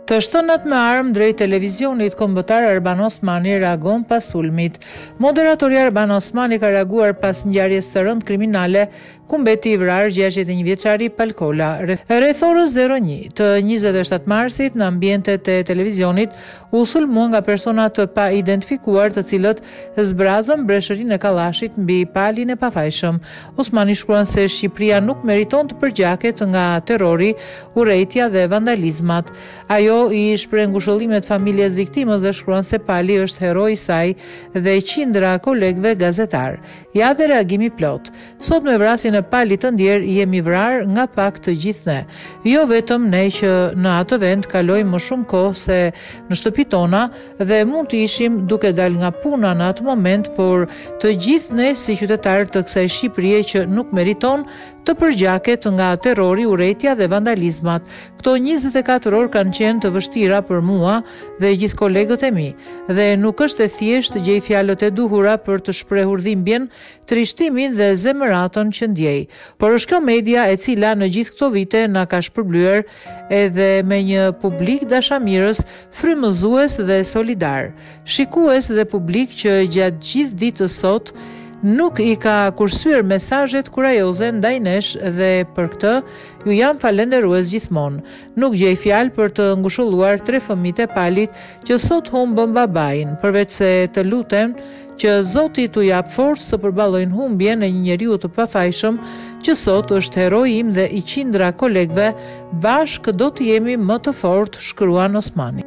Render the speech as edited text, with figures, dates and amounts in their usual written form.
Të shtënat me armë drejt televizionit kombëtar Arban Osmani reagon pas sulmit. Moderatori Arban Osmani ka reaguar pas ngjarjes së rëndë kriminale ku mbeti i vrarë 61 vjeçari Palkola. Rreth orës 01 të 27 marsit në ambientet e televizionit u sulmuan nga persona të pa identifikuar, të cilët zbrazën breshërinë e Kallashit mbi palin e pafajshëm. Osmani shkruan se Shqipëria nuk meriton të përgjaket nga terrori, urrejtja dhe vandalizmat. Ajo i shpreh ngushëllimet familjes viktimës dhe shkruan se pali është heroi i saj dhe qindra kolegëve gazetar. Ja dhe reagimi plot. Sot me vrasjen e palit të ndjer jemi vrarë nga pak të gjithë ne. Jo vetëm ne që në atë vend kalojmë më shumë kohë se në shtëpi tona dhe mund të ishim duke dal nga puna në atë moment, por të gjithë ne si qytetarë të kësaj Shqipërie që nuk meriton të përgjaket nga terrori, urrejtja dhe vandalizmat. Këto 24 orë kanë qenë të vështira për mua dhe gjithë kolegët e mi, dhe nuk është e thjeshtë gjej fjalët e duhura për të shprehur dhimbjen, trishtimin dhe zemëratën që ndjej. Por është kjo media e cila në gjithë këto vite na ka shpërblyer edhe me një publik dashamirës, frymëzues dhe solidar, shikues dhe publik që gjatë gjithë ditës sot nuk i ka kursyer mesazhet kurajoze ndaj nesh dhe për këtë ju jam falenderues gjithmonë. Nuk gjej fjalë për të ngushëlluar 3 fëmijët e palit që sot humbën babain, përveç se të lutem që Zoti t'u jap forcë të përballojnë humbjen e një njeriu të pafajshëm që sot është heroi im dhe i qindra kolegëve, bashkë do të jemi më të fortë, shkruan Osmani.